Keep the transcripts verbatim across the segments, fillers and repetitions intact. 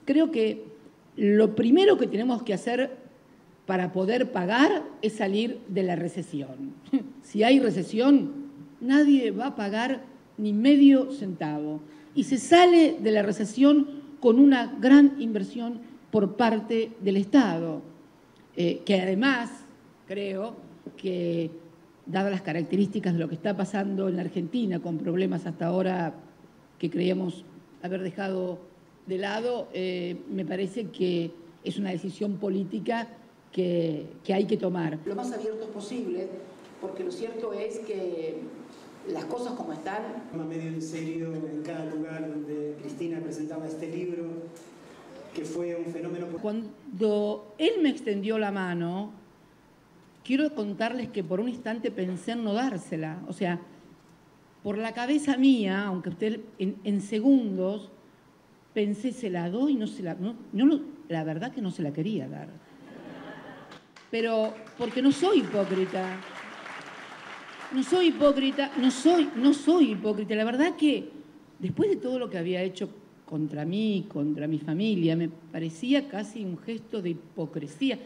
creo que lo primero que tenemos que hacer para poder pagar es salir de la recesión. Si hay recesión, nadie va a pagar ni medio centavo. Y se sale de la recesión con una gran inversión por parte del Estado, eh, que además creo que, dadas las características de lo que está pasando en la Argentina, con problemas hasta ahora que creíamos haber dejado de lado, eh, me parece que es una decisión política que, que hay que tomar. Lo más abierto posible, porque lo cierto es que las cosas como están... Medio en serio en cada lugar donde Cristina presentaba este libro, que fue un fenómeno... Cuando él me extendió la mano, quiero contarles que por un instante pensé en no dársela. O sea, por la cabeza mía, aunque usted en, en segundos, pensé, se la doy, no se la... No, no, la verdad que no se la quería dar. Pero porque no soy hipócrita. No soy hipócrita, no soy, no soy hipócrita. La verdad que después de todo lo que había hecho contra mí, contra mi familia, me parecía casi un gesto de hipocresía.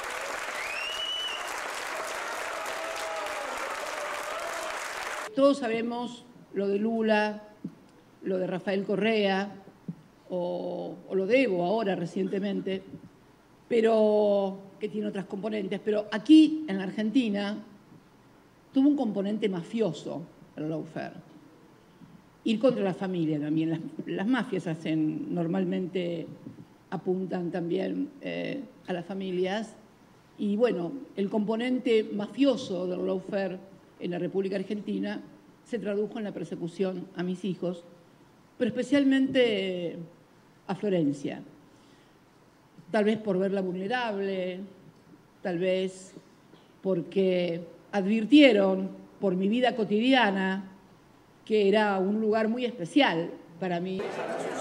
Todos sabemos lo de Lula, lo de Rafael Correa, o, o lo de Evo ahora recientemente, pero que tiene otras componentes. Pero aquí, en la Argentina, tuvo un componente mafioso el lawfare. Ir contra la familia también. Las, las mafias hacen, normalmente apuntan también eh, a las familias. Y bueno, el componente mafioso del lawfare en la República Argentina se tradujo en la persecución a mis hijos, pero especialmente a Florencia. Tal vez por verla vulnerable, tal vez porque advirtieron por mi vida cotidiana que era un lugar muy especial para mí.